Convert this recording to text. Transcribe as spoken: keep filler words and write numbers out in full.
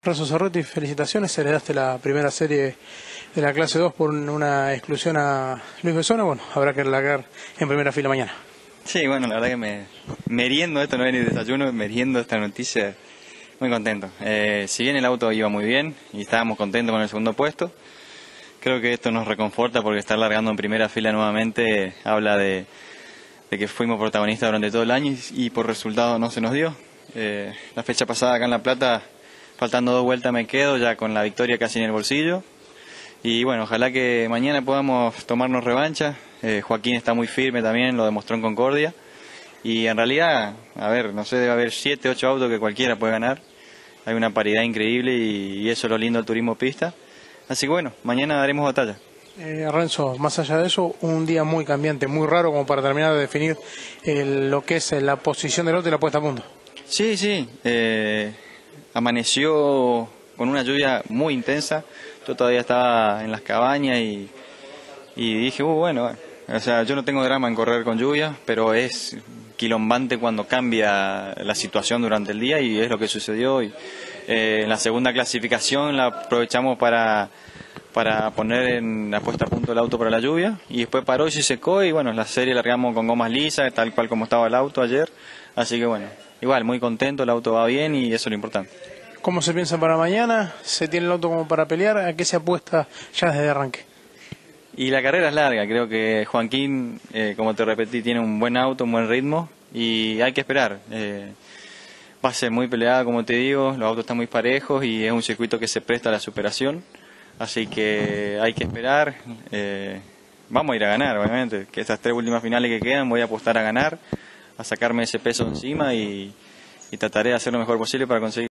Renzo Cerruti, felicitaciones, heredaste la primera serie de la clase dos por una exclusión a Luis Besona. Bueno, habrá que largar en primera fila mañana. Sí, bueno, la verdad que me meriendo, esto no es ni desayuno, meriendo esta noticia, muy contento. Eh, si bien el auto iba muy bien y estábamos contentos con el segundo puesto, creo que esto nos reconforta porque estar largando en primera fila nuevamente habla de, de que fuimos protagonistas durante todo el año y, y por resultado no se nos dio. Eh, la fecha pasada acá en La Plata, faltando dos vueltas me quedo ya con la victoria casi en el bolsillo. Y bueno, ojalá que mañana podamos tomarnos revancha. Eh, Joaquín está muy firme también, lo demostró en Concordia. Y en realidad, a ver, no sé, debe haber siete, ocho autos que cualquiera puede ganar. Hay una paridad increíble y, y eso es lo lindo del turismo pista. Así que bueno, mañana daremos batalla. Eh, Renzo, más allá de eso, un día muy cambiante, muy raro como para terminar de definir el, lo que es la posición del auto y la puesta a punto. Sí, sí. Eh, amaneció con una lluvia muy intensa. Yo todavía estaba en las cabañas y, y dije, uh, bueno, bueno, o sea, yo no tengo drama en correr con lluvia, pero es quilombante cuando cambia la situación durante el día y es lo que sucedió. Y, eh, en la segunda clasificación la aprovechamos para, para poner en la puesta a punto el auto para la lluvia y después paró y se secó y bueno, la serie largamos con gomas lisas, tal cual como estaba el auto ayer, así que bueno, igual, muy contento, el auto va bien y eso es lo importante. ¿Cómo se piensa para mañana? ¿Se tiene el auto como para pelear? ¿A qué se apuesta ya desde arranque? Y la carrera es larga, creo que Joaquín, eh, como te repetí, tiene un buen auto, un buen ritmo y hay que esperar. Eh, va a ser muy peleada, como te digo, los autos están muy parejos y es un circuito que se presta a la superación, así que hay que esperar. Eh, vamos a ir a ganar, obviamente, que estas tres últimas finales que quedan voy a apostar a ganar, a sacarme ese peso encima y, y trataré de hacer lo mejor posible para conseguir.